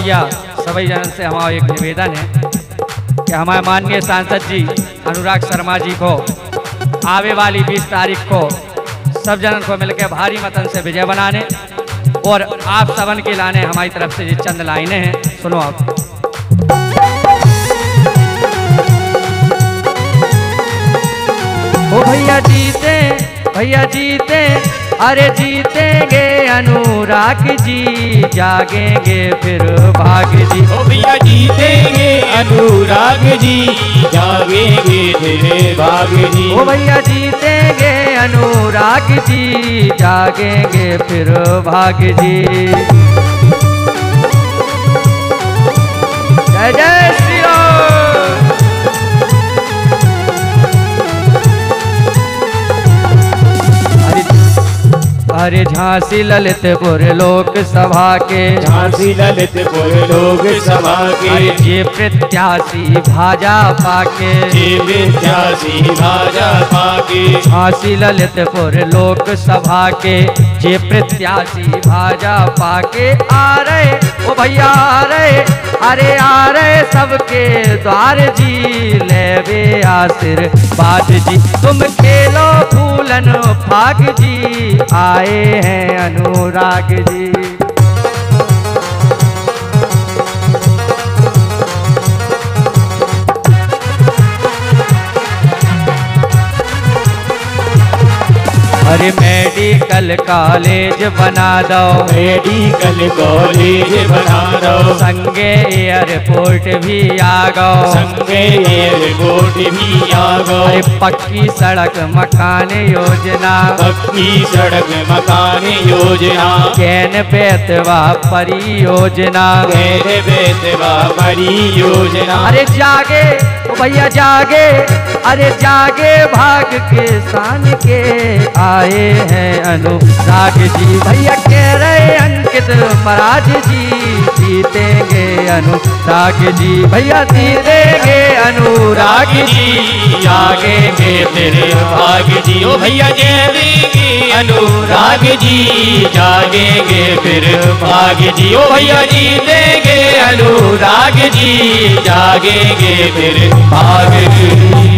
भैया सभी जनन से हमारा एक निवेदन है कि हमारे माननीय सांसद जी अनुराग शर्मा जी को आवे वाली 20 तारीख को सब जनन को मिलकर भारी मतन से विजय बनाने और आप सबन के लाने हमारी तरफ से चंद लाइनें हैं, सुनो आप। ओ भैया जीते अरे जीतेंगे अनुराग जी, जागेंगे फिर भाग जी। ओ भैया जीतेंगे अनुराग जी, जागेंगे फिर भाग जी। ओ भैया जीतेंगे अनुराग जी, जागेंगे फिर भाग जी। जय जय श्री राम। अरे झांसी ललितपुर लोक सभा के, झांसी ललितपुर लोक सभा के, अरे जे प्रत्याशी भाजपा के, जे प्रत्याशी भाजपा के। झांसी ललितपुर लोक सभा के जे प्रत्याशी भाजपा के आ रहे, ओ भैया आ रहे, अरे आ रहे सबके द्वार जी, लेवे आशीर्वाद जी। तुम खेलो फूलन फाग जी, आए हैं अनुराग जी। अरे मेडिकल कॉलेज बना दो, मेडिकल कॉलेज बना दो। संगे एयरपोर्ट भी आ गो, संगे एयरपोर्ट भी आ गो। अरे पक्की सड़क मकान योजना, पक्की सड़क मकान योजना। कैन बेतवा परियोजना, कैन बेतवा परियोजना। अरे जागे ओ भैया जागे, अरे जागे भाग के शान के, आए हैं अनुराग जी। भैया कह रहे अंकित महाराज जी, जीतेंगे अनुराग जी। भैया जीतेंगे अनुराग जी, जागेंगे फिर भाग जी। ओ भैया जीतेंगे अनुराग जी, जागेंगे फिर भाग जी। ओ भैया जीतेंगे अनुराग जी, जागेंगे फिर भाग जी।